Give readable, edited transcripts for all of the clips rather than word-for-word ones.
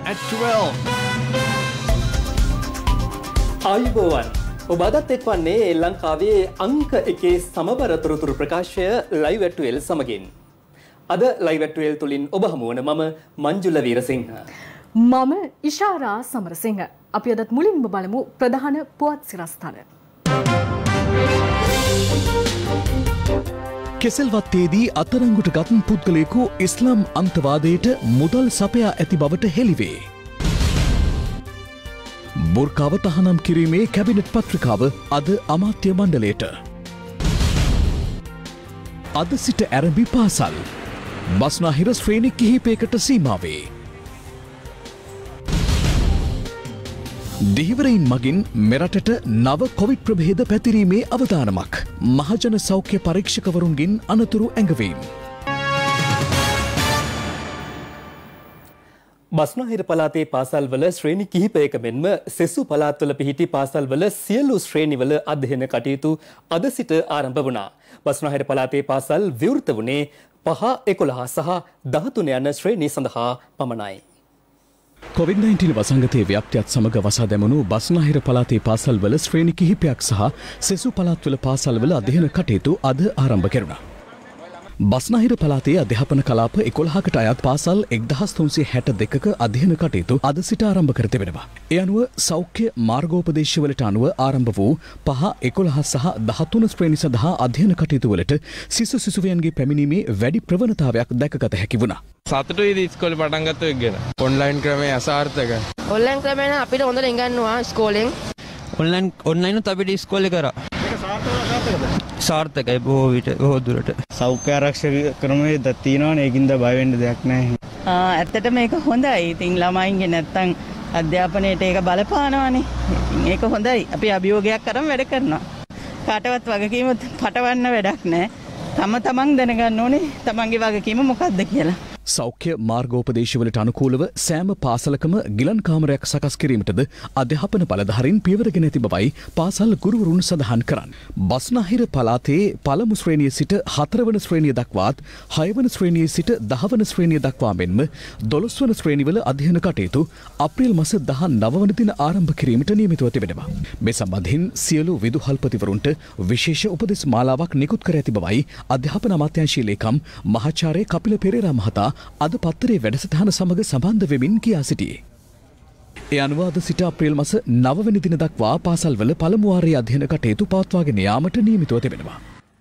at 12. ආයුබෝවන් ඔබ අදත් එක්වන්නේ ලංකාවේ අංක එකේ සමබර තොරතුරු ප්‍රකාශය ලයිව් at 12 සමගින්. අද ලයිව් at 12 තුලින් ඔබ හමු වන මම මංජුල වීරසිංහ. මම ඉෂාරා සමරසිංහ. අපි අදත් මුලින්ම බලමු ප්‍රධාන පුවත් සිරස්තල. කෙසෙල්වත්තේදී අත්අඩංගුවට ගත් පුද්ගලයෙකු ඉස්ලාම් අන්තවාදයට මුදල් සපයා ඇති බවට හෙළිවේ. බුර්කාව තහනම් කිරීමේ කැබිනට් පත්‍රිකාව අද අමාත්‍ය මණ්ඩලයට. අද සිට ඇරඹි පාසල් බස්නාහිර ශ්‍රේණි කිහිපයකට සීමා වේ. දිහිවරයින් මගින් මෙරටට නව කොවිඩ් ප්‍රභේද පැතිරීමේ අවදානමක්. මහජන සෞඛ්‍ය පරීක්ෂකවරුන්ගෙන් අනතුරු ඇඟවීම්. බස්නාහිර පළාතේ පාසල්වල ශ්‍රේණි කිහිපයක මෙන්ම සෙසු පළාත්වල පිහිටි පාසල්වල සියලු ශ්‍රේණිවල අධ්‍යයන කටයුතු අද සිට ආරම්භ වුණා. බස්නාහිර පළාතේ පාසල් විවෘත වුණේ 5, 11 සහ 13 යන ශ්‍රේණි සඳහා පමණයි. COVID-19 වසංගතයේ ව්‍යාප්තියත් සමග වසා දැමුණු බස්නාහිර පළාතේ පාසල්වල ශ්‍රේණි කිහිපයක් සහ සෙසු පළාත්වල පාසල්වල අධ්‍යයන කටයුතු අද ආරම්භ කෙරුණා. බස්නාහිර පළාතේ අධ්‍යාපන කලාප 11කට අයත් පාසල් 1362ක අධ්‍යයන කටයුතු අද සිට ආරම්භ කර තිබෙනවා. ඒ අනුව සෞඛ්‍ය මාර්ගෝපදේශවලට අනුව ආරම්භ වූ 5, 11 සහ 13 ශ්‍රේණි සඳහා අධ්‍යයන කටයුතු වලට සිසුවියන්ගේ පැමිණීමේ වැඩි ප්‍රවණතාවයක් දැකගත හැකි වුණා. සතුටුයිද ඉස්කෝලේ පටන් ගත්ත එක ගැන? ඔන්ලයින් ක්‍රමය අසාර්ථකයි. ඔන්ලයින් ක්‍රමය නම් අපිට හොඳට ඉගෙනනවා ඉස්කෝලෙන්. ඔන්ලයින් උත් අපිට ඉස්කෝලේ කරා. සාර්ථකයි බොහෝ විට බොහෝ දුරට. සෞඛ්‍ය ආරක්ෂක ක්‍රමයේ තියෙනවනේ ඒකින්ද බය වෙන්න දෙයක් නැහැ. ඇත්තට මේක හොඳයි. ඉතින් ළමයින්ගේ නැත්තම් අධ්‍යාපනයේට ඒක බලපානවානේ. ඉතින් ඒක හොඳයි. අපි අභියෝගයක් කරන් වැඩ කරනවා. කාටවත් වගකීම පටවන්න වැඩක් නැහැ. තමන් දැනගන්න ඕනේ තමන්ගේ වගකීම මොකක්ද කියලා. සෞඛ්‍ය මාර්ගෝපදේශවලට අනුකූලව සෑම පාසලකම ගිලන් කාමරයක් සකස් කිරීමටද අධ්‍යාපන බලධාරීන් පියවරගෙන ඇති බවයි පාසල් ගුරුවරුන් සඳහන් කරන්නේ. බස්නාහිර පළාතේ පළමු ශ්‍රේණිය සිට 4 වන ශ්‍රේණිය දක්වාත් 6 වන ශ්‍රේණියේ සිට 10 වන ශ්‍රේණිය දක්වා මෙන්ම 12 වන ශ්‍රේණිවල අධ්‍යයන කටයුතු අප්‍රේල් මාස 19 වන දින ආරම්භ කිරීමට නියමිතව තිබෙනවා. මේ සම්බන්ධයෙන් සියලු විදුහල්පතිවරුන්ට විශේෂ උපදෙස් මාලාවක් නිකුත් කර ඇති බවයි අධ්‍යාපන අමාත්‍යාංශයේ ලේකම් මහාචාර්ය කපිල පෙරේරා මහතා අද පත්තරේ වැඩසටහන සමග සම්බන්ධ වෙමින් කියා සිටියේ. ඒ අනුව අද සිට අප්‍රේල් මාස 9 වෙනි දින දක්වා පාසල්වල පළමු වාරයේ අධ්‍යයන කටයුතු පවත්වාගෙන යාමට නියමිතව තිබෙනවා.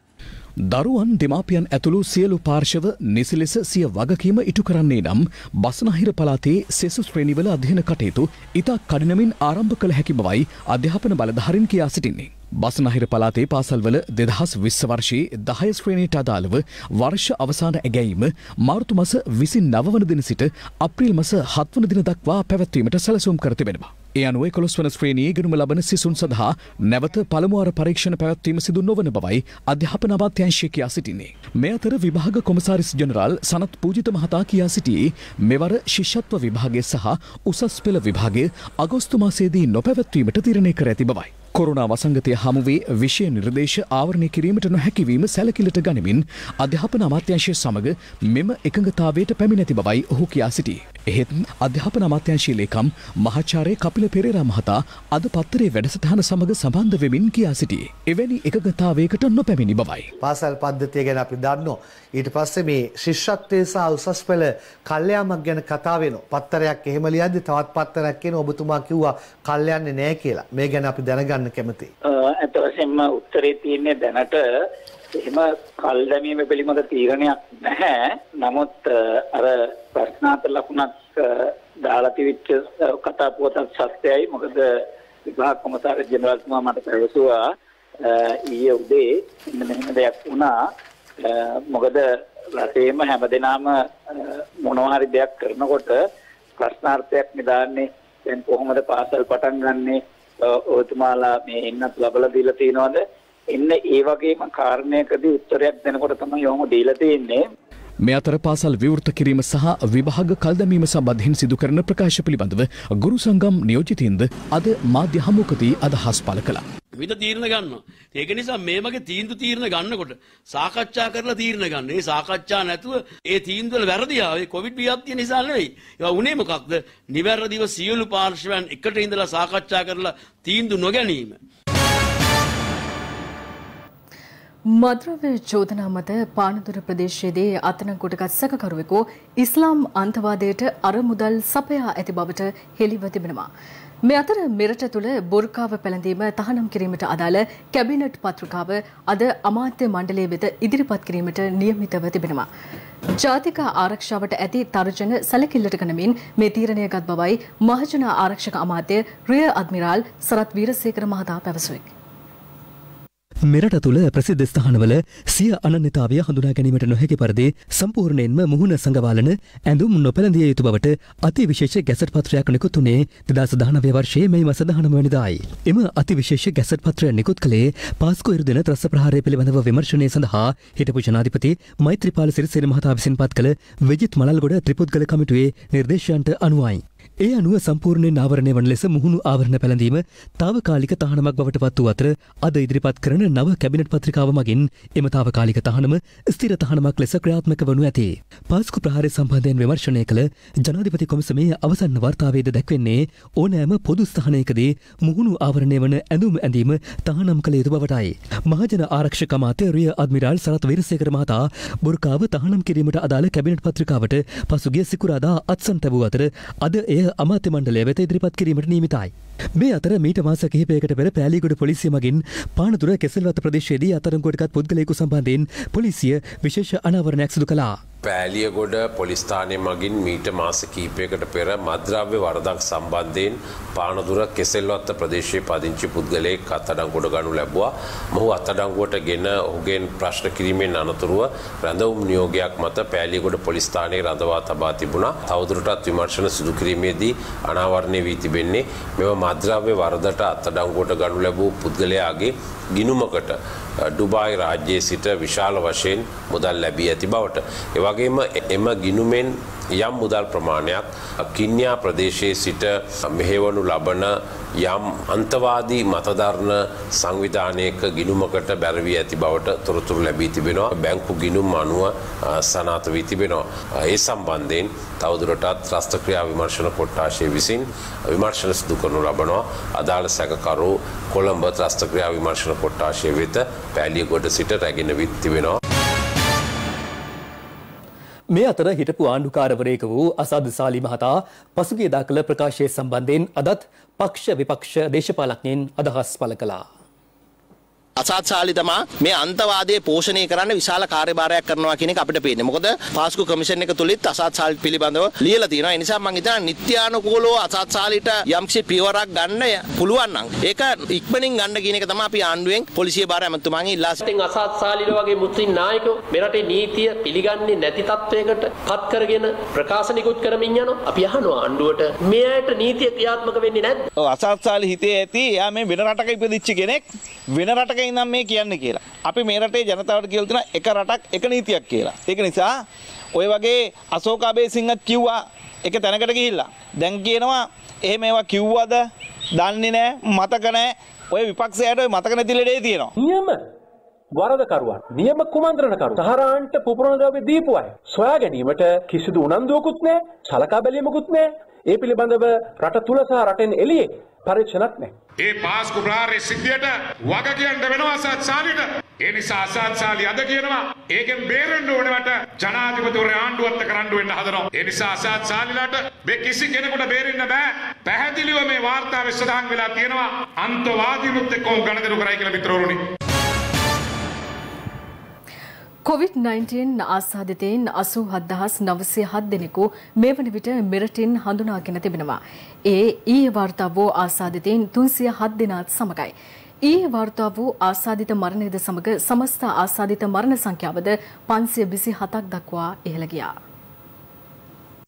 දරුවන් දෙමාපියන් ඇතුළු සියලු පාර්ශව නිසි ලෙස සිය වගකීම ඉටු කරන්නේ නම් බස්නාහිර පළාතේ සෙසු ශ්‍රේණිවල අධ්‍යයන කටයුතු ඉතා කඩිනමින් ආරම්භ කළ හැකි බවයි අධ්‍යාපන බලධාරීන් කියා සිටින්නේ. බස්නාහිර පළාතේ පාසල්වල 2020 වර්ෂයේ 10 ශ්‍රේණියට අදාළව වර්ෂ අවසාන ඇගැයීම මාර්තු මාස 29 වන දින සිට අප්‍රේල් මාස 7 වන දින දක්වා පැවැත්වීමට සැලසුම් කර තිබෙනවා. ඒ අනුව 11 වන ශ්‍රේණියේ ඉගෙනුම ලබන සිසුන් සඳහා නැවත පළමු වාර පරීක්ෂණ පැවැත්වීම සිදු නොවන බවයි අධ්‍යාපන අමාත්‍යාංශය කියා සිටින්නේ. මේ අතර විභාග කොමසාරිස් ජෙනරාල් සනත් පූජිත මහතා කියා සිටියේ මෙවර ශිෂ්‍යත්ව විභාගය සහ උසස් පෙළ විභාගය අගෝස්තු මාසයේදී නොපැවැත්වීමට තීරණය කර ඇති බවයි. කොරෝනා වසංගතය හමුවේ විෂය නිර්දේශ ආවරණය කිරීමට නොහැකිවීම සැලකිලිට ගනිමින් අධ්‍යාපන අමාත්‍යාංශය සමග මෙම එකඟතාවයට පැමිණ ඇති බවයි ඔහු කියා සිටියේ. එහෙත් අධ්‍යාපන අමාත්‍යාංශයේ ලේකම් මහාචාර්ය කපිල පෙරේරා මහතා අද පත්තරේ වැඩසටහන සමග සම්බන්ධ වෙමින් කියා සිටියේ. එවැනි එකඟතාවයකට නොපැමිණි බවයි. පාසල් පද්ධතිය ගැන අපි දන්නවා. ඊට පස්සේ මේ ශිෂ්‍යත්වයේ සහ උසස් පෙළ කල්යාමක් ගැන කතා වෙනවා. පත්තරයක් එහෙම ලියද්දි තවත් පත්තරයක් කියන ඔබතුමා කිව්වා කල්යන්නේ නැහැ කියලා. මේ ගැන අපි දැනගන්න කැමතියි. අත වශයෙන්ම උත්තරේ තියෙන්නේ දැනට එහෙම කල් දැමීම පිළිබඳ තීරණයක් නැහැ. නමුත් අර ප්‍රශ්නාර්ථ ලකුණක් දාලා තිබිච්ච කතා පුවතක් සත්‍යයි. මොකද විභාග කොමසාරිස් ජෙනරාල්තුමා මට පැවසුවා ඊයේ උදේ මෙන්න දෙයක් වුණා. මොකද රටේම හැමදෙනාම මොනවා හරි දෙයක් කරනකොට ප්‍රශ්නාර්ථයක් නිදාන්නේ දැන් කොහොමද පාසල් පටන් ගන්නෙ ඔතුමාලා මේ එන්නත් ලබලා දීලා තියෙනවද එන්න ඒ වගේම කාරණයකදී උත්තරයක් දෙනකොට තමයි යොමු දීලා තියෙන්නේ. මේ අතර පාසල් විවෘත කිරීම සහ විභාග කල් දැමීම සම්බන්ධයෙන් සිදු කරන ප්‍රකාශ පිළිබඳව ගුරු සංගම් නියෝජිතින්ද අද මාධ්‍ය හමුවකදී අදහස් පළ කළා. විවිධ තීරණ ගන්නවා. ඒක නිසා මේ වගේ තීරණ ගන්නකොට සාකච්ඡා කරලා තීරණ ගන්න. ඒ සාකච්ඡා නැතුව ඒ තීන්දුව වල වැරදි ආවේ කොවිඩ් ව්‍යාප්තිය නිසා නෙවෙයි. ඒවා උනේ මොකක්ද? නිවැරදිව සියලු පාර්ශ්වයන් එකට ඉඳලා සාකච්ඡා කරලා තීන්දුව නොගැනීම. මද්‍රව්‍ය චෝදනා මත පානදුර ප්‍රදේශයේදී අත්අඩංගුවටගත් සැකකරුවෙකු ඉස්ලාම් අන්තවාදයට අරමුදල් සපයා ඇති බවට හෙළිව තිබෙනවා. මේ අතර මෙරට තුළ බොර්කාව පැළඳීම තහනම් කිරීමට අදාළ කැබිනට් පත්‍රිකාව අද අමාත්‍ය මණ්ඩලය වෙත ඉදිරිපත් කිරීමට නියමිතව තිබෙනවා. ජාතික ආරක්ෂාවට ඇති තර්ජන සැලකිල්ලට ගනිමින් මේ තීරණය ගත් බවයි මහජන ආරක්ෂක අමාත්‍ය රියර් අඩ්මිරාල් සරත් වීරසේකර මහතා පැවසුවේ. මෙරට තුළ ප්‍රසිද්ධ ස්ථානවල සිය අනන්‍යතාවය හඳුනා ගැනීමට නොහැකි පරිදි සම්පූර්ණයෙන්ම මුහුණ සඟවාලන ඇඳුම් නොපැළඳිය යුතු බවට අතිවිශේෂ ගැසට් පත්‍රයක් නිකුත් වුණේ 2019 වර්ෂයේ මේ මාස 19 වෙනිදායි. එම අතිවිශේෂ ගැසට් පත්‍රය නිකුත් කළේ පාස්කු ඉරුදින ත්‍රස්ත ප්‍රහාරය පිළිබඳව විමර්ශනය සඳහා හිටපු ජනාධිපති මෛත්‍රීපාල සිරිසේන මහතා විසින් පත් කළ විජිත් මලල්ගොඩ ත්‍රිපුද්ගල කමිටුවේ නිර්දේශයන්ට අනුවයි. ඒ අනුව සම්පූර්ණයෙන් ආවරණය වන ලෙස මුහුණු ආවරණ පැළඳීම තාවකාලික තහනමක් බවට පත් වූ අතර අද ඉදිරිපත් කරන නව කැබිනට් පත්‍රිකාව මගින් එම තාවකාලික තහනම ස්ථිර තහනමක් ලෙස ක්‍රියාත්මක වනු ඇති. පාස්කු ප්‍රහාරය සම්බන්ධයෙන් විමර්ශනය කළ ජනාධිපති කොමිසමේ අවසන් වාර්තාවේද දැක්වෙන්නේ ඕනෑම පොදු ස්ථානයකදී මුහුණු ආවරණය වන ඇඳුම් ඇඳීම තහනම් කළ යුතු බවටයි. මහජන ආරක්ෂක අමාත්‍ය රියර් අඩ්මිරාල් සරත් වීරසේකර මහතා බොර්කාව තහනම් කිරීමට අදාළ කැබිනට් පත්‍රිකාවට පසුගිය සිකුරාදා අත්සන් තැබූ අතර අද එය අමාත්‍ය මණ්ඩලය වෙත ඉදිරිපත් කිරීමට නියමිතයි. මේ අතර මීට මාස කිහිපයකට පෙර පෑලීගොඩ පොලිසිය මගින් පානදුර කෙසෙල්වත්ත ප්‍රදේශයේදී අත්අඩංගුවටගත් පුද්ගලයෙකු සම්බන්ධයෙන් පොලිසිය විශේෂ අනාවරණයක් සිදු කළා. පෑලියගොඩ පොලිස් ස්ථානය මගින් මීට මාස කිහිපයකට පෙර මද්ද්‍රව්‍ය වරදක් සම්බන්ධයෙන් පානදුර කෙසෙල්වත්ත ප්‍රදේශයේ පදිංචි පුද්ගලයෙක් අත්අඩංගුවට ගනු ලැබුවා. මොහු අත්අඩංගුවට ගෙන ඔහුගෙන් ප්‍රශ්න කිරීමෙන් අනතුරුව රැඳවුම් නියෝගයක් මත පෑලියගොඩ පොලිස් ස්ථානයේ රඳවා තබා තිබුණා. තවදුරටත් විමර්ශන සිදු කිරීමේදී අනාවරණය වී තිබෙන්නේ මෙම මද්ද්‍රව්‍ය වරදට අත්අඩංගුවට ගනු ලැබූ පුද්ගලයාගේ ගිණුමකට ඩුබායි රාජ්‍යයේ සිට විශාල වශයෙන් මුදල් ලැබී ඇති බවට. ඒ වගේම එම ගිණුමෙන් යම් මුදල් ප්‍රමාණයක් කින්යා ප්‍රදේශයේ සිට මෙහෙවනු ලබන යම් අන්තවාදී මතධර්ම සංවිධානයක ගිණුමකට බැරවී ඇති බවට තොරතුරු ලැබී තිබෙනවා. බැංකු ගිණුම් අනුව සනාථ වී තිබෙනවා. ඒ සම්බන්ධයෙන් තවදුරටත් රාෂ්ට්‍ර ක්‍රියා විමර්ශන කොට්ටාශය විසින් විමර්ශන සිදු කරනු ලබනවා. අදාළ සැකකරු කොළඹ රාෂ්ට්‍ර ක්‍රියා විමර්ශන කොට්ටාශය වෙත පෑලියගොඩ සිට රැගෙන වී තිබෙනවා. මේ අතර හිටපු ආණ්ඩුකාරවරයෙකු වූ අසාද් සාලි මහතා පසුගියදා කළ ප්‍රකාශය සම්බන්ධයෙන් අදත් පක්ෂ විපක්ෂ දේශපාලඥයින් අදහස් පළ කළා. අසාද් සාලි තමා මේ අන්තවාදයේ පෝෂණය කරන්න විශාල කාර්යභාරයක් කරනවා කියන එක අපිට පේන්නේ. මොකද පාස්කු කමිෂන් එක තුලිත් අසාද් සාලි පිළිබඳව ලියලා තියෙනවා. ඒ නිසා මම හිතනවා නිත්‍යානුකූලව අසාද් සාලිට යම්කිසි පියවරක් ගන්න පුළුවන් නම් ඒක ඉක්මනින් ගන්න කියන එක තමයි අපි ආණ්ඩුවෙන් පොලිසිය භාර ඇමතුමාගෙන් ඉල්ලා සිටින්නේ. අසාද් සාලිලා වගේ මුස්ලිම් නායකයෝ මෙරටේ නීතිය පිළිගන්නේ නැති තත්වයකට පත් කරගෙන ප්‍රකාශ නිකුත් කරමින් යනවා. අපි අහනවා ආණ්ඩුවට මෙයට නීතිය ක්‍රියාත්මක වෙන්නේ නැද්ද? ඔව් අසාද් සාලි හිතේ ඇති එයා මේ වෙන රටක ඉපදිච්ච කෙනෙක් වෙන රටක ඉඳන් මේ කියන්නේ කියලා. අපි මේ රටේ ජනතාවට කියලා තියෙනවා එක රටක් එක නීතියක් කියලා. ඒක නිසා ඔය වගේ අශෝක අබේසිංහත් කිව්වා එක තැනකට ගිහිල්ලා. දැන් කියනවා එහෙම ඒවා කිව්වද දන්නේ නැහැ මතක නැහැ. ඔය විපක්ෂයට ඔය මතක නැති ලෙඩේ තියෙනවා. නියම වරදකරුවන් නියම කුමන්ත්‍රණකරු සහරාන්ට පුපුරන ද්‍රව්‍ය දීපු අය සොයා ගැනීමට කිසිදු උනන්දුවකුත් නැහැ. සලකා බැලීමකුත් නැහැ. ඒ පිළිබඳව රට තුල සහ රටෙන් එළියේ පරීක්ෂණක් නැහැ. ඒ පාස්කු ප්‍රහාරයේ සිද්ධියට වග කියන්න වෙනවා අසාද් සාලිට. ඒ නිසා අසාද් සාලි අද කියනවා ඒකෙන් බේරෙන්න ඕනවට ජනාධිපතිවරයා ආණ්ඩුවත් කරන්න වෙන්න හදනවා. ඒ නිසා අසාද් සාලිලාට මේ කිසි කෙනෙකුට බේරෙන්න බෑ. පැහැදිලිව මේ වාර්තාවේ සඳහන් වෙලා තියෙනවා අන්තවාදීනුත් එක්කම ගණදෙනු කරයි කියලා මිත්‍රවරුනි. COVID-19 ආසාදිතයින් 87,907 දෙනෙකු මේ වන විට මෙරටින් හඳුනාගෙන තිබෙනවා. ඒ ඊයේ වාර්තා වූ ආසාදිතයින් 307 දෙනාත් සමගයි. ඊයේ වාර්තා වූ ආසාදිත මරණයද සමග සමස්ත ආසාදිත මරණ සංඛ්‍යාවද 527ක් දක්වා ඉහළ ගියා.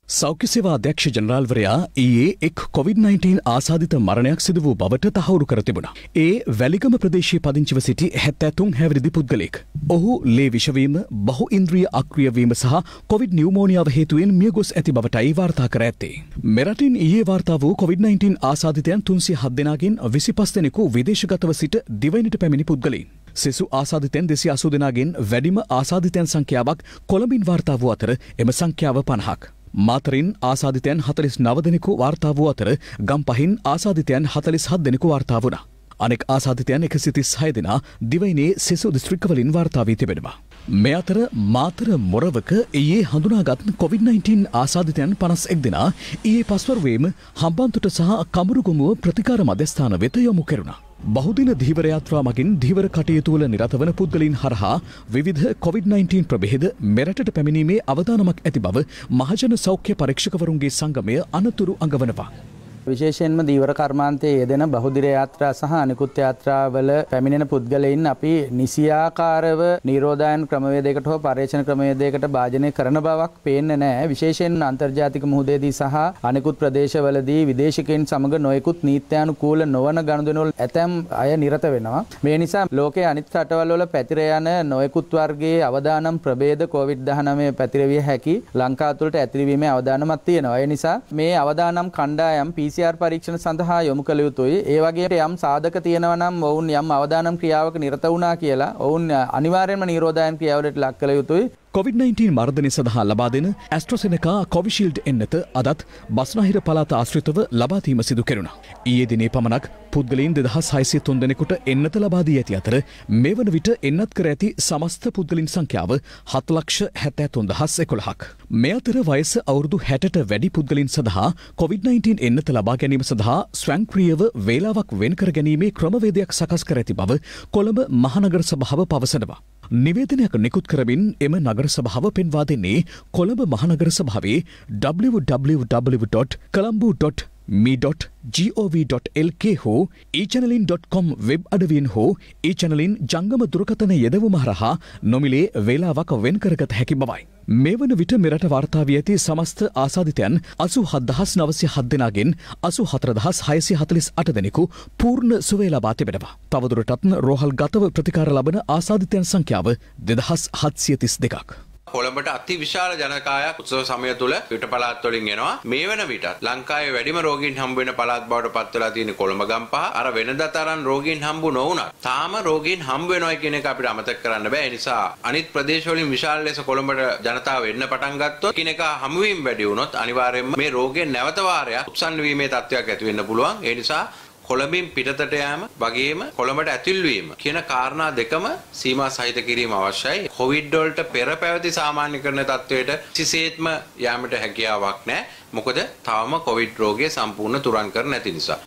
සෞඛ්‍ය සේවා අධ්‍යක්ෂ ජනරාල්වරයා ඊයේ එක් COVID-19 ආසාදිත මරණයක් සිදු වූ බවට තහවුරු කර තිබුණා. ඒ වැලිගම ප්‍රදේශයේ පදිංචිව සිටි 73 හැවිරිදි පුද්ගලයෙක්. ඔහු ලේ විෂවීම, බහු ඉන්ද්‍රිය අක්‍රිය වීම සහ කොවිඩ් නියුමෝනියාව හේතුවෙන් මියගොස් ඇති බවටයි වාර්තා කර ඇත්තේ. මෙරටින් ඊයේ වාර්තා වූ COVID-19 ආසාදිතයන් 307 දෙනාගෙන් 25 දෙනෙකු විදේශගතව සිට දිවයිනට පැමිණි පුද්ගලයින්. සෙසු ආසාදිතයන් 280 දෙනාගෙන් වැඩිම ආසාදිතයන් සංඛ්‍යාවක් කොළඹින් වාර්තා වූ අතර එම සංඛ්‍යාව 50ක්. මාතරින් ආසාදිතයන් 49 දෙනෙකු වාර්තා වූ අතර ගම්පහින් ආසාදිතයන් 47 දෙනෙකු වාර්තා වුණා. අනෙක් ආසාදිතයන් 136 දෙනා දිවයිනේ සෙසු දිස්ත්‍රික්කවලින් වාර්තා වී තිබෙනවා. මේ අතර මාතර මොරවක ඊයේ හඳුනාගත් COVID-19 ආසාදිතයන් 51 දෙනා ඊයේ පස්වරුවේම හම්බන්තොට සහ කමරුගමුව ප්‍රතිකාර මධ්‍යස්ථාන වෙත යොමු කෙරුණා. බහුදින ධීවර යාත්‍රා මගින් ධීවර කටයුතු වල නිරත වන පුද්ගලයන් හරහා විවිධ COVID-19 ප්‍රභේද මෙරටට පැමිණීමේ අවදානමක් ඇති බව මහජන සෞඛ්‍ය පරීක්ෂකවරුන්ගේ සංගමය අනතුරු අඟවනවා. විශේෂයෙන්ම දීවර කර්මාන්තයේ යෙදෙන බහුදිර යාත්‍රා සහ අනිකුත් යාත්‍රාවල පැමිණෙන පුද්ගලයන් අපි නිසියාකාරව නිරෝධායන ක්‍රමවේදයකට හෝ පර්යේෂණ ක්‍රමවේදයකට භාජනය කරන බවක් පේන්නේ නැහැ. විශේෂයෙන් අන්තර්ජාතික මුහුදේදී සහ අනිකුත් ප්‍රදේශවලදී විදේශිකයන් සමග නොයෙකුත් නීත්‍යානුකූල නොවන ගනුදෙනුවල ඇතැම් අය නිරත වෙනවා. මේ නිසා ලෝකයේ අනිත් රටවල් වල පැතිර යන නොයෙකුත් වර්ගයේ අවදානම් ප්‍රභේද COVID-19 පැතිරවිය හැකි ලංකාව තුළට ඇතිරීමේ අවදානමක් තියෙනවා. ඒ නිසා මේ අවදානම් කණ්ඩායම් PCR පරීක්ෂණ සඳහා යොමු කළ යුතුයි. ඒ වගේම යම් සාධක තියෙනවා නම් ඔවුන් යම් අවදානම් ක්‍රියාවක නිරත වුණා කියලා ඔවුන් අනිවාර්යයෙන්ම නිරෝධායන ක්‍රියාවලට ලක් කළ යුතුයි. COVID-19 මර්ධනය සඳහා ලබා දෙන AstraZeneca Covishield එන්නත අදත් බස්නාහිර පළාත ආශ්‍රිතව ලබා දීම සිදු කෙරුණා. ඊයේ දිනේ පමණක් පුද්ගලයන් 2603 දෙනෙකුට එන්නත ලබා දී ඇති අතර මේ වන විට එන්නත් කර ඇති සමස්ත පුද්ගලයන් සංඛ්‍යාව 7,73,011ක්. මේ අතර වයස අවුරුදු 60ට වැඩි පුද්ගලයන් සඳහා COVID-19 එන්නත ලබා ගැනීම සඳහා ස්වයංක්‍රීයව වේලාවක් වෙන් කර ගැනීමේ ක්‍රමවේදයක් සකස් කර ඇති බව කොළඹ මහනගර සභාව පවසනවා. නිවේදනයක් නිකුත් කරමින් එම නගර සභාව පෙන්වා දෙන්නේ කොළඹ මහනගර සභාවේ www.colombo.me.gov.lk හෝ echannelin.com වෙබ් අඩවියෙන් හෝ echannelin ජංගම දුරකථන යෙදවුම හරහා නොමිලේ වේලාවක් වෙන් කරගත හැකි බවයි. මේ වන විට මෙරට වාර්තා වී ඇති සමස්ත ආසාදිතයන් 87907 දෙනාගෙන් 84648 දෙනෙකු පූර්ණ සුවය ලබා තිබෙනවා. තවදුරටත් රෝහල් ගතව ප්‍රතිකාර ලබන ආසාදිතයන් සංඛ්‍යාව 2732ක්. කොළඹට අති විශාල ජනකායක් උත්සව සමය තුළ පිට පළාත් වලින් එනවා. මේ වන විටත් ලංකාවේ වැඩිම රෝගීන් හම්බ වෙන පළාත් බවට පත් වෙලා තියෙන කොළඹ ගම්පහ. අර වෙනදා තරම් රෝගීන් හම්බ නොවුණත් තාම රෝගීන් හම්බ වෙනවා කියන එක අපිට අමතක කරන්න බෑ. ඒ නිසා අනිත් ප්‍රදේශ වලින් විශාල ලෙස කොළඹට ජනතාව එන්න පටන් ගත්තොත් කිනක හමුවීම වැඩි වුණොත් අනිවාර්යයෙන්ම මේ රෝගයෙන් නැවත වාරයක් උත්සන්න වීමේ තත්ත්වයක් ඇති වෙන්න පුළුවන්. ඒ නිසා කොළඹින් පිටතට යාම වගේම කොළඹට ඇතුල් වීම කියන කාරණා දෙකම සීමා සහිත කිරීම අවශ්‍යයි. කොවිඩ් වලට පෙර පැවති සාමාන්‍යකරණ තත්වයට කිසිසේත්ම යාමට හැකියාවක් නැහැ. මොකද තාම කොවිඩ් රෝගය සම්පූර්ණ තුරන් කර නැති නිසා.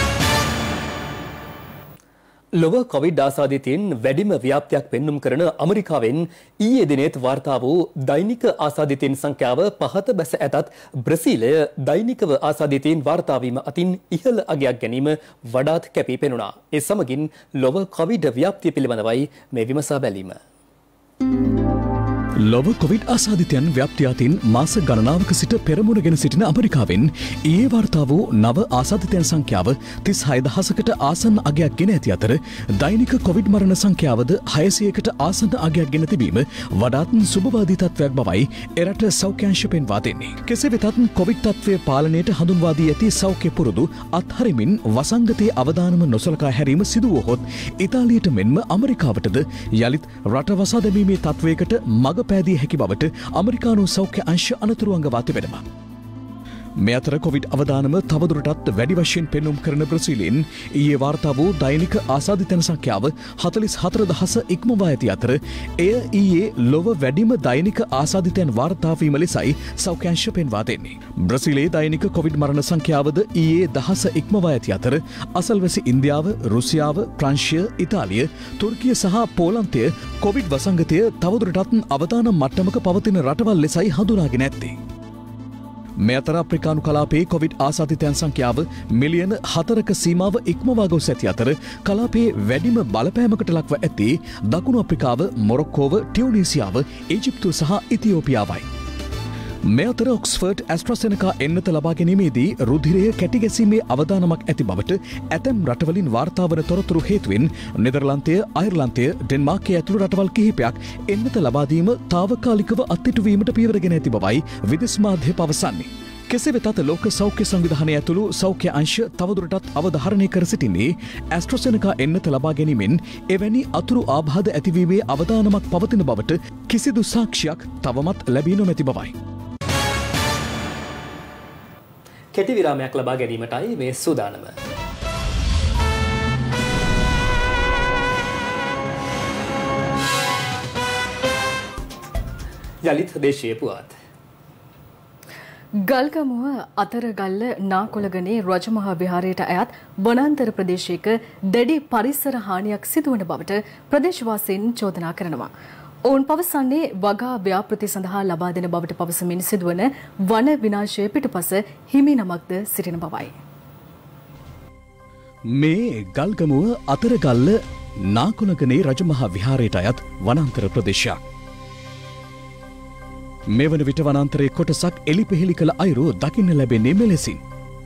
ලොව කොවිඩ් ආසාදිතයින් වැඩිම ව්‍යාප්තියක් පෙන්눔 කරන ඇමරිකාවෙන් ඊයේ දිනේත් වාර්තා වූ දෛනික ආසාදිතයින් සංඛ්‍යාව පහත බැස ඇතත් බ්‍රසීලය දෛනිකව ආසාදිතයින් වාර්තා වීම අතින් ඉහළ අගයක් ගැනීම වඩාත් කැපී පෙනුණා. ඒ සමගින් ලොව කොවිඩ් ව්‍යාප්තිය පිළිබඳවයි මේ විමසා බැලීම. ලොව කොවිඩ් ආසාදිතයන් ව්‍යාප්තිය අතින් මාස ගණනාවක සිට පෙරමුණ ගෙන සිටින ඇමරිකාවෙන් ඊයේ වාර්තා වූ නව ආසාදිතයන් සංඛ්‍යාව 36000කට ආසන්න අගයක් ගෙන ඇති අතර දෛනික කොවිඩ් මරණ සංඛ්‍යාවද 600කට ආසන්න අගයක් ගෙන තිබීම වඩාත් සුබවාදී තත්ත්වයක් බවයි එරට සෞඛ්‍ය අංශ පෙන්වා දෙන්නේ. කෙසේ වෙතත් කොවිඩ් තත්ත්වය පාලනයට හඳුන්වා දී ඇති සෞඛ්‍ය පුරුදු අත්හරිමින් වසංගතයේ අවදානම නොසලකා හැරීම සිදු වුවහොත් ඉතාලියට මෙන්ම ඇමරිකාවටද යලිත් රට වසා දැමීමේ තත්ත්වයකට මඟ පැදී හැකි බවට ඇමරිකානු සෞඛ්‍ය අංශ අනතුරු අඟවා තිබෙනවා. මේ අතර කොවිඩ් අවදානම තවදුරටත් වැඩි වශයෙන් පෙන්눔 කරන බ්‍රසීලයෙන් ඊයේ වාර්තා වූ දෛනික ආසාදිතයන් සංඛ්‍යාව 44000 ඉක්මවා ඇති අතර එය ඊයේ ලොව වැඩිම දෛනික ආසාදිතයන් වාර්තා වීම ලෙසයි සෞඛ්‍ය අංශ පෙන්වා දෙන්නේ. බ්‍රසීලයේ දෛනික කොවිඩ් මරණ සංඛ්‍යාවද ඊයේ 10 ඉක්මවා ඇති අතර අසල්වැසි ඉන්දියාව, රුසියාව, ප්‍රංශය, ඉතාලිය, තුර්කිය සහ පෝලන්තය කොවිඩ් වසංගතය තවදුරටත් අවදානම් මට්ටමක පවතින රටවල් ලෙසයි හඳුනාගෙන ඇත්තේ. මේ අතර අප්‍රිකානු කලාපයේ කොවිඩ් ආසාදිතයන් සංඛ්‍යාව මිලියන 4ක සීමාව ඉක්මවා ගොස් ඇති අතර කලාපයේ වැඩිම බලපෑමකට ලක්ව ඇත්තේ දකුණු අප්‍රිකාව, මොරොක්කෝව, ටියුනීසියාව, ඊජිප්තුව සහ ඉතියෝපියාවයි. මේ අතර ඔක්ස්ෆර්ඩ් ඇස්ට්‍රාසෙනකා එන්නත ලබා ගැනීමේදී රුධිරය කැටි ගැසීමේ අවදානමක් ඇති බවට ඇතැම් රටවලින් වාර්තා වන තොරතුරු හේතුවෙන් නෙදර්ලන්තය, අයර්ලන්තය, ඩෙන්මාර්කය ඇතුළු රටවල් කිහිපයක් එන්නත ලබා දීම తాවකාලිකව අත්හිටුවීමට පියවරගෙන ඇති බවයි විදේශ මාධ්‍ය පවසන්නේ. කෙසේ වෙතත් ලෝක සෞඛ්‍ය සංවිධානය ඇතුළු සෞඛ්‍ය අංශ තවදුරටත් අවධාරණය කර සිටින්නේ ඇස්ට්‍රාසෙනකා එන්නත ලබා ගැනීමෙන් එවැනි අතුරු ආබාධ ඇතිවීමේ අවදානමක් පවතින බවට කිසිදු සාක්ෂියක් තවමත් ලැබී නොමැති බවයි. කෙටි විරාමයක් ලබා ගැනීමටයි මේ සූදානම. යලිත් දේශීය පුවත්. ගල්ගමුව අතරගල්ල නාකොළගනේ රජමහා විහාරයට අයත් වනාන්තර ප්‍රදේශයක දැඩි පරිසර හානියක් සිදුවන බවට ප්‍රදේශවාසීන් චෝදනා කරනවා. ඔවුන් පවසන්නේ වගා ව්‍යාපෘති සඳහා ලබා දෙන බවට පවසමින් සිදුවන වන විනාශය පිටුපස හිමි නමක්ද සිටින බවයි. මේ ගල්ගමුව අතරගල්ල නාකොළගනේ රජමහා විහාරයට අයත් වනාන්තර ප්‍රදේශයක්. මෙවන විට වනාන්තරයේ කොටසක් එලිපෙහෙලි කළ අයුරු දකින්න ලැබෙන්නේ මෙලෙසින්.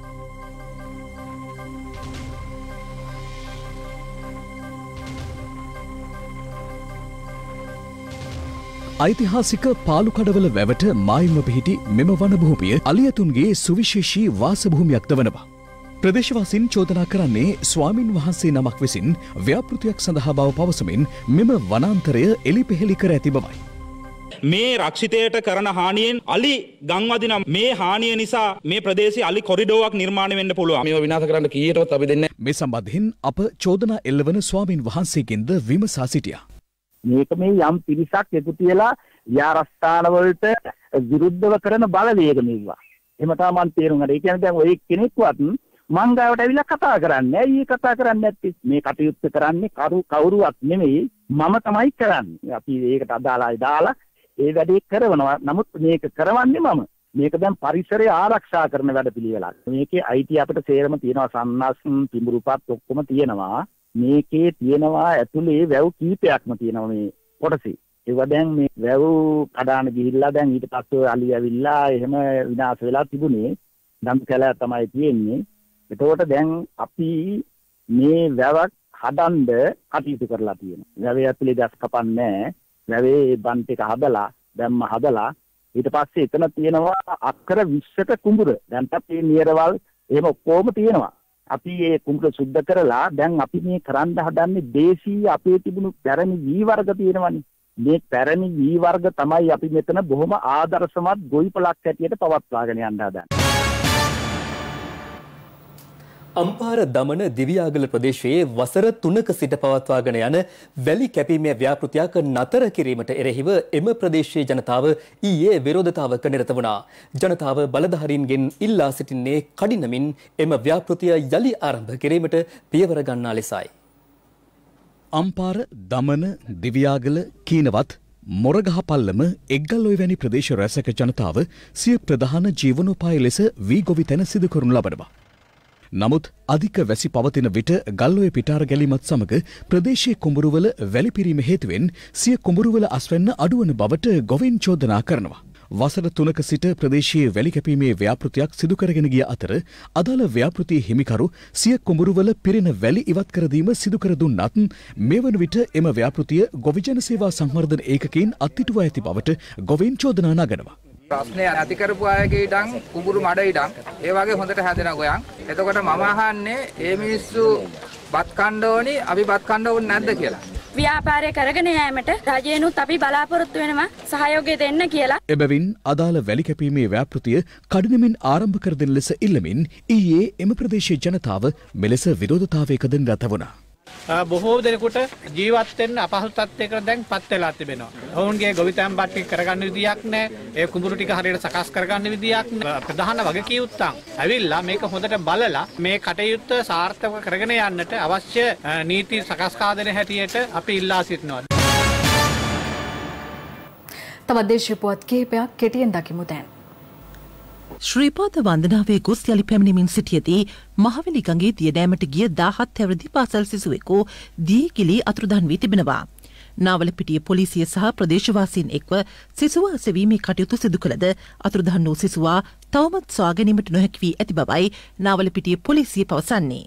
ඓතිහාසික පාලුකඩවල වැවට මායිම්ව පිහිටි මෙම වන භූමිය අලියතුන්ගේ සුවිශේෂී වාසභූමියක්ද වනවා. ප්‍රදේශවාසීන් චෝදනා කරන්නේ ස්වාමින් වහන්සේ නමක් විසින් ව්‍යාපෘතියක් සඳහා බව පවසමින් මෙම වනාන්තරය එලිපෙහෙලි කර ඇති බවයි. මේ රක්ෂිතයට කරන හානියෙන් අලි ගංවදින මේ හානිය නිසා මේ ප්‍රදේශයේ අලි කොරිඩෝවක් නිර්මාණය වෙන්න පුළුවන්. මේව විනාශ කරන්න කීයටවත් අපි දෙන්නේ. මේ සම්බන්ධයෙන් අප චෝදනා එල්ලවන ස්වාමින් වහන්සේගෙන්ද විමසා සිටියා. මේක මේ යම් පිරිසක් එකතු වෙලා යාරස්ථාන වලට විරුද්ධව කරන බලවේග මේවා. එහෙම තමයි මම තේරුම් ගන්න. ඒ කියන්නේ දැන් ඔය කෙනෙක්වත් මං ගාවට ඇවිල්ලා කතා කරන්නේ. ඇයි කතා කරන්නේ නැත්තේ? මේ කටයුත්ත කරන්නේ කවුරුවත් නෙමෙයි මම තමයි කරන්නේ. අපි ඒකට අදාළයි දාලා ඒ වැඩේ කරනවා. නමුත් මේක කරවන්නේ මම. මේක දැන් පරිසරය ආරක්ෂා කරන වැඩපිළිවෙලක්. මේකේ අයිතිය අපිට සේරම තියෙනවා. සන්නස් පිඹුරුපත් ඔක්කොම තියෙනවා. මේකේ තියෙනවා ඇතුලේ වැව් කීපයක්ම තියෙනවා මේ කොටසේ. ඒවා දැන් මේ වැව් කඩාන ගිහිල්ලා දැන් ඊට පස්සේ අලි ඇවිල්ලා එහෙම විනාශ වෙලා තිබුණේ. දම් කැලෑ තමයි තියෙන්නේ. එතකොට දැන් අපි මේ වැවක් හදන්න කටයුතු කරලා තියෙනවා. වැවේ ඇතුලේ ගස් කපන්නේ නැහැ. වැවේ බන් ටික හදලා දැම්ම හදලා ඊට පස්සේ එතන තියෙනවා අක්කර 20ක කුඹුර. දැන්ත් මේ නියරවල් එහෙම ඔක්කොම තියෙනවා. අපි මේ කුඹුර සුද්ධ කරලා දැන් අපි මේ කරන්න හදන්නේ දේශීය අපේ තිබුණු පැරණි වී වර්ග තියෙනවනේ. මේ පැරණි වී වර්ග තමයි අපි මෙතන බොහොම ආදර්ශමත් ගොවිපලක් හැටියට පවත්වාගෙන යන්න හදන්නේ. අම්පාර දමන දිවියාගල ප්‍රදේශයේ වසර 3ක සිට පවත්වාගෙන යන වැලි කැපීමේ ව්‍යාපෘතියක් නතර කිරීමට එරෙහිව එම ප්‍රදේශයේ ජනතාව ඊයේ විරෝධතාවක නිරත වුණා. ජනතාව බලධාරීන්ගෙන් ඉල්ලා සිටින්නේ කඩිනමින් එම ව්‍යාපෘතිය යලි ආරම්භ කිරීමට පියවර ගන්නා ලෙසයි. අම්පාර දමන දිවියාගල කීනවත් මොරගහපල්ලම එක්ගල්ඔය වැනි ප්‍රදේශ රැසක ජනතාව සිය ප්‍රධාන ජීවනෝපාය ලෙස වී ගොවි තැන සිදු කරනු ලබනවා. නමුත් අධික වැසි පවතින විට ගල්ඔය පිටාර ගැලීමත් සමග ප්‍රදේශයේ කුඹුරුවල වැලිපිරීම හේතුවෙන් සිය කුඹුරුවල අස්වැන්න අඩුවන බවට ගොවීන් චෝදනා කරනවා. වසර 3ක සිට ප්‍රදේශයේ වැලි කැපීමේ ව්‍යාපෘතියක් සිදු කරගෙන ගිය අතර අදාළ ව්‍යාපෘතියේ හිමිකරු සිය කුඹුරුවල පිරෙන වැලි ඉවත් කර දීම සිදු කර දුන්නත් මේ වන විට එම ව්‍යාපෘතිය ගොවිජන සේවා සංවර්ධන ඒකකයෙන් අත්හිටුවා ඇති බවට ගොවීන් චෝදනා නගනවා. ප්‍රශ්නේ නැති කරපු අයගේ ඉඩම් කුඹුරු මඩ ඉඩම් ඒ වගේ හොඳට හැදෙන ගොයන්. එතකොට මම අහන්නේ මේ මිනිස්සු බත් කන්න ඕනි අපි බත් කන්න ඕනේ නැද්ද කියලා. ව්‍යාපාරය කරගෙන යෑමට රජයෙන්ුත් අපි බලාපොරොත්තු වෙනවා සහයෝගය දෙන්න කියලා. එබැවින් අදාළ වැලි කැපීමේ ව්‍යාපෘතිය කඩිනමින් ආරම්භ කර දෙන ලෙස ඉල්ලමින් ඊයේ එම ප්‍රදේශයේ ජනතාව මෙලෙස විරෝධතාවයකද නිරත වුණා. බොහෝ දෙනෙකුට ජීවත් වෙන්න අපහසු තත්යකට දැන් පත් වෙලා තිබෙනවා. ඔවුන්ගේ ගොවිතැන් බත් ටික කරගන්න විදියක් නැහැ. ඒ කුඹුරු ටික හරියට සකස් කරගන්න විදියක් නැහැ. ප්‍රධාන වගකීම්තුන් ඇවිල්ලා මේක හොඳට බලලා මේ කටයුත්ත සාර්ථකව කරගෙන යන්නට අවශ්‍ය නීති සකස් කර දෙන හැටියට අපි ඉල්ලා සිටිනවා. තවත් දේශීය පුවත් කිහිපයක් කෙටියෙන් දකිමු දැන්. ශ්‍රීපාද වන්දනාවේ ගොස් යලි පැමිණෙමින් සිටියදී මහවැලි ගඟේ දියදෑමට ගිය 17 හැවිරිදි පාසල් සිසුවෙකු දී ගිලී අතුරුදහන් වී තිබෙනවා. නාවලපිටිය පොලිසිය සහ ප්‍රදේශවාසීන් එක්ව සිසුවා සෙවීමේ කටයුතු සිදු කළද අතුරුදහන් වූ සිසුවා තවමත් සොයා ගැනීමට නොහැකි වී ඇති බවයි නාවලපිටිය පොලිසිය පවසන්නේ.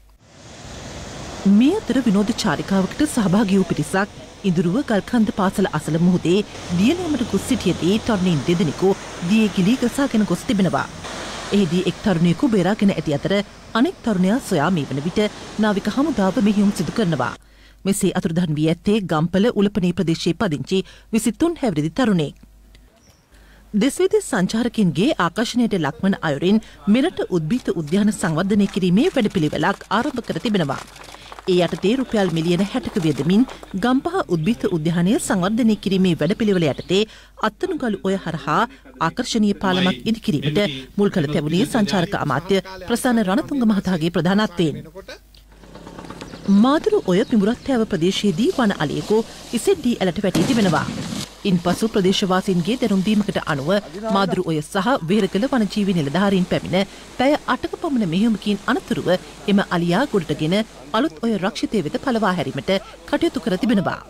මේ අතර විනෝද චාරිකාවකට සහභාගී වූ පිරිසක් ඉඳුරුව ගල්කන්ද පාසල අසල මුහුදේ දියලෑමට ගොස් සිටියදී තරුණීන් දෙදෙනෙකු දියේ ගිලී ගසාගෙන ගොස් තිබෙනවා. එහිදී එක් තරුණයෙකු බේරාගෙන ඇති අතර අනෙක් තරුණයා සොයා මේ වන විට නාවික හමුදාව මෙහෙයුම් සිදු කරනවා. මෙසේ අතුරුදහන් වී ඇත්තේ ගම්පල උලපනේ ප්‍රදේශයේ පදිංචි 23 හැවිරිදි තරුණයෙක්. දෙස්විදෙස් සංචාරකින්ගේ ආකර්ෂණයට ලක්වන අයුරින් මෙරට උද්භිත උද්‍යාන සංවර්ධනය කිරීමේ වැඩපිළිවෙලක් ආරම්භ කර තිබෙනවා. ඒ යටතේ රුපියල් මිලියන 60ක වියදමින් ගම්පහ උද්භිත උද්‍යානය සංවර්ධනය කිරීමේ වැඩපිළිවෙල යටතේ අත්තනුගලු ඔය හරහා ආකර්ෂණීය පාලමක් ඉදිකිරීමට මුල් කළ තැබුණේ සංචාරක අමාත්‍ය ප්‍රසන්න රණතුංග මහතාගේ ප්‍රධානත්වයෙන්. මාදුරු ඔය පිඹුරත්තෑව ප්‍රදේශයේදී වන අලියෙකු ඉසෙඩ්ඩී ඇලට වැටී තිබෙනවා. ඉන්පසු ප්‍රදේශවාසීන්ගේ දැනුම් දීමකට අනුව මාදුරු ඔය සහ වෙහෙරකල වනජීවි නිලධාරීන් පැමිණ පැය 8ක පමණ මෙහෙයුමකින් අනතුරුව එම අලියා ගොඩටගෙන අලුත් ඔය රක්ෂිතය වෙත පලවා හැරීමට කටයුතු කර තිබෙනවා.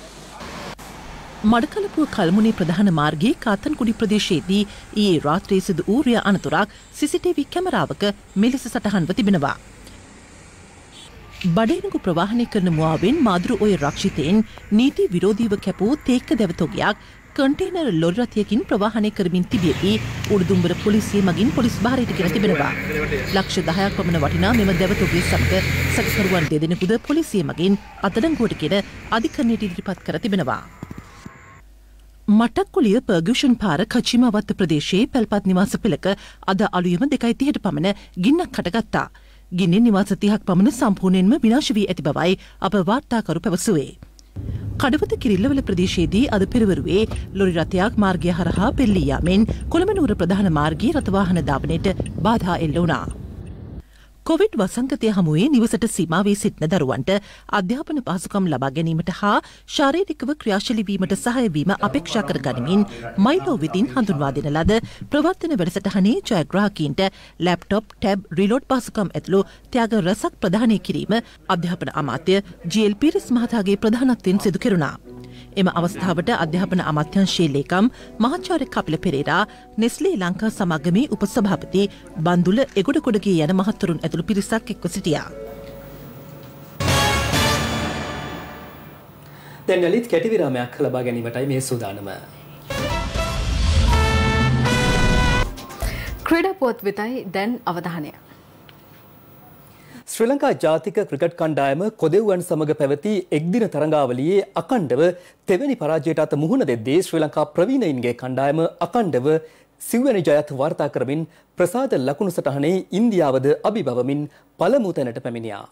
මඩකලපුව කල්මුනේ ප්‍රධාන මාර්ගයේ කාතන්කුඩි ප්‍රදේශයේදී ඊයේ රාත්‍රියේ සිදු වූ රිය අනතුරක් CCTV කැමරාවක මෙලෙස සටහන්ව තිබෙනවා. බඩේනගු ප්‍රවාහනය කරන මුවාවෙන් මාදුරු ඔය රක්ෂිතයෙන් නීති විරෝධීව කැපූ තේක්ක දැවතොගයක් කන්ටේනර් ලොරි රථයකින් ප්‍රවාහනය කරමින් තිබියදී උඩුදුම්බර පොලිසිය මගින් පොලිස් භාරයට ගෙන තිබෙනවා. ලක්ෂ 10ක් පමණ වටිනා මෙම දැවතොගේ සමග සැකකරුවන් දෙදෙනෙකුද පොලිසිය මගින් අත්අඩංගුවටගෙන අධිකරණයට ඉදිරිපත් කර තිබෙනවා. මටක්කුලිය පර්ගෂන් පාර කචිමවත්ත ප්‍රදේශයේ පැල්පත් නිවාස පෙළක අද අලුයම 2:30ට පමණ ගින්නක් හටගත්තා. ගින්නෙන් නිවාස 30ක් පමණ සම්පූර්ණයෙන්ම විනාශ වී ඇති බවයි අප වාර්තාකරු පැවසුවේ. කඩවත කිරිල්ලවල ප්‍රදේශයේදී අද පෙරවරුවේ ලොරි රථයක් මාර්ගය හරහා පෙරළී යාමෙන් කොළඹ නුවර ප්‍රධාන මාර්ගයේ රථ වාහන ධාවනයට බාධා එල්ල වුණා. කොවිඩ් වසංගතය හමුවේ නිවසට සීමා වී සිටින දරුවන්ට අධ්‍යාපන පහසුකම් ලබා ගැනීමට හා ශාරීරිකව ක්‍රියාශීලී වීමට සහාය වීම අපේක්ෂා කර ගනිමින් මයිලෝ වෙතින් හඳුන්වා දෙන ලද ප්‍රවර්තන වැඩසටහනේ ජයග්‍රාහකීන්ට ලැප්ටොප්, ටැබ්, රිලෝඩ් පහසුකම් ඇතුළු ත්‍යාග රැසක් ප්‍රදානය කිරීම අධ්‍යාපන අමාත්‍ය ජී.එල්. පීරිස් මහතාගේ ප්‍රධානත්වයෙන් සිදු කෙරුණා. එම අවස්ථාවට අධ්‍යාපන අමාත්‍යාංශයේ ලේකම් මහාචාර්ය කපිල පෙරේරා, නෙස්ලේ ලංකා සමාගමේ උපසභාපති බන්දුල එගොඩකොඩගේ යන මහත්වරුන් ඇතුළු පිරිසක් එක්ව සිටියා. දැන් යලිත් කැටි විරාමයක් ලබා ගැනීමටයි මේ සූදානම. ක්‍රීඩා පුවත් වෙතයි දැන් අවධානය. ශ්‍රී ලංකා ජාතික ක්‍රිකට් කණ්ඩායම කොදෙව්වන් සමග පැවති එක්දින තරඟාවලියේ අකණ්ඩව තෙවැනි පරාජයට අත මුහුණ දෙද්දී ශ්‍රී ලංකා ප්‍රවීණයින්ගේ කණ්ඩායම අකණ්ඩව සිව්වැනි ජයත් වාර්තා කරමින් ප්‍රසාද ලකුණු සටහනේ ඉන්දියාවද අභිබවමින් පළමු තැනට පැමිණියා.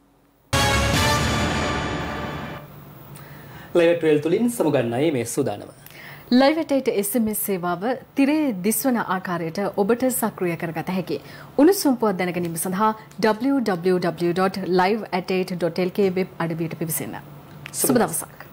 ලයිව් ට්‍රේල් තුලින් සමුගන්නයි මේ සූදානම. ලයිව් ඇටේට SMS සේවාව තිරේ දිස්වන ආකාරයට ඔබට සක්‍රිය කරගත හැකි. උණුසුම් පුවත් දැනගැනීම සඳහා www.live@8.lk වෙබ් අඩවියට පිවිසෙන්න. සුබ දවසක්.